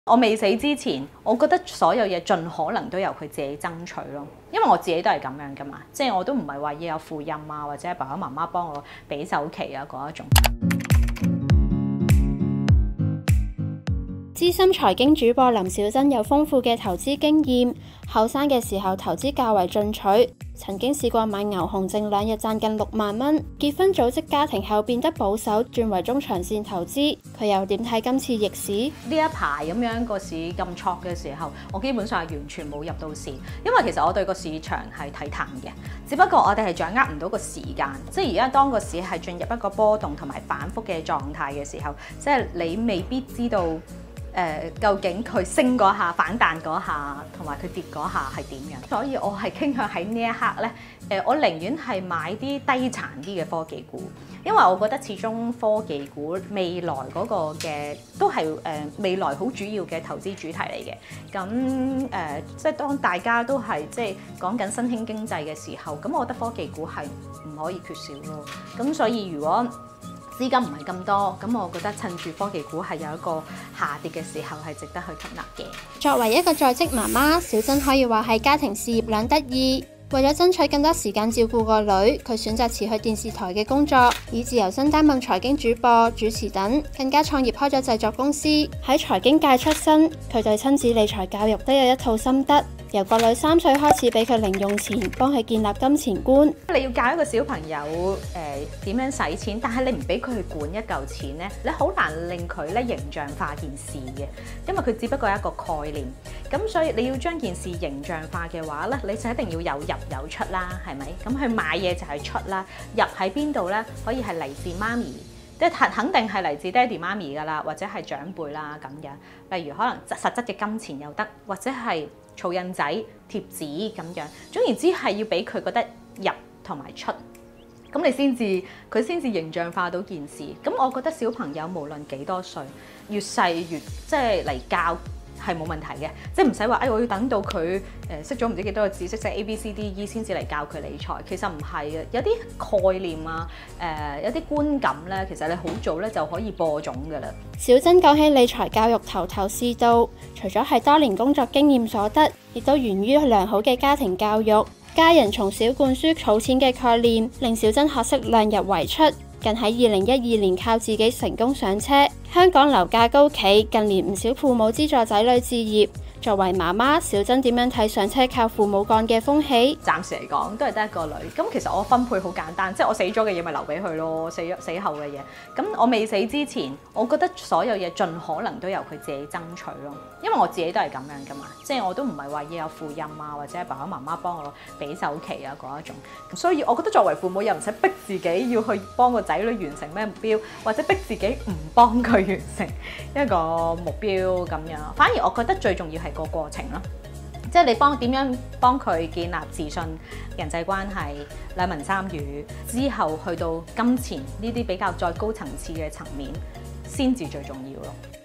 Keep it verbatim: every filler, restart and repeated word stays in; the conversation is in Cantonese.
我未死之前，我覺得所有嘢盡可能都由佢自己爭取咯，因為我自己都係咁樣噶嘛，即係我都唔係話要有父蔭啊，或者爸爸媽媽幫我俾首期啊嗰一種。 資深財經主播林小珍有豐富嘅投資經驗，後生嘅時候投資較為進取，曾經試過買牛熊證兩日賺近六萬蚊。結婚組織家庭後變得保守，轉為中長線投資。佢又點睇今次逆市？ 呢一排咁樣個市咁挫嘅時候，我基本上係完全冇入到市，因為其實我對個市場係睇淡嘅，只不過我哋係掌握唔到個時間，即係而家當個市係進入一個波動同埋反覆嘅狀態嘅時候，即係你未必知道。誒、呃、究竟佢升嗰下反彈嗰下，同埋佢跌嗰下係點樣？所以我係傾向喺呢一刻咧，誒、呃、我寧願係買啲低殘啲嘅科技股，因為我覺得始終科技股未來嗰個嘅都係誒、呃、未來好主要嘅投資主題嚟嘅。咁誒、呃、即係當大家都係即係講緊新興經濟嘅時候，咁我覺得科技股係唔可以缺少咯。咁所以如果資金唔係咁多，咁我覺得趁住科技股係有一個下跌嘅時候，係值得去吸納嘅。 作為一個在職媽媽，小珍可以話係家庭事業兩得意。為咗爭取更多時間照顧個女，佢選擇辭去電視台嘅工作，以自由身擔任財經主播、主持等，更加創業開咗製作公司。喺財經界出身，佢對親子理財教育都有一套心得。由個女三歲開始俾佢零用錢，幫佢建立金錢觀。 你要教一個小朋友誒點、呃、樣使錢，但係你唔俾佢去管一嚿錢咧，你好難令佢咧形象化件事嘅，因為佢只不過係一個概念。咁所以你要將件事形象化嘅話咧，你就一定要有入有出啦，係咪？咁去買嘢就係出啦，入喺邊度咧？可以係嚟自媽咪。即係肯定係嚟自爹哋媽咪㗎啦，或者係長輩啦咁樣。例如可能實質嘅金錢又得，或者係儲印仔、貼紙咁樣。總言之係要俾佢覺得入同埋出，咁你先至佢先至形象化到件事。咁我覺得小朋友無論幾多歲，越細越即係嚟教。係冇問題嘅，即係唔使話，誒我要等到佢誒識咗唔知幾多個知識，即係 A B C D E 先至嚟教佢理財。其實唔係嘅，有啲概念啊，誒、呃、有啲觀感咧，其實你好早咧就可以播種㗎啦。 小珍講起理財教育頭頭是道，除咗係多年工作經驗所得，亦都源於良好嘅家庭教育。家人從小灌輸儲錢嘅概念，令小珍學識量入為出。近喺二零一二年靠自己成功上車。香港樓價高企，近年唔少父母資助仔女置業。作為媽媽，小珍點樣睇上車靠父母幹嘅風氣？ 暫時嚟講都係得一個女，咁其實我分配好簡單，即係我死咗嘅嘢咪留俾佢咯，死咗死後嘅嘢。咁我未死之前，我覺得所有嘢盡可能都由佢自己爭取咯，因為我自己都係咁樣噶嘛，即係我都唔係話要有父蔭啊，或者爸爸媽媽幫我俾首期啊嗰一種。所以我覺得作為父母又唔使逼自己要去幫個仔女完成咩目標，或者逼自己唔幫佢完成一個目標咁樣。反而我覺得最重要係個過程咯，即係你幫點樣幫佢建立自信、人際關係、兩文三語之後，去到金錢呢啲比較再高層次嘅層面，先至最重要咯。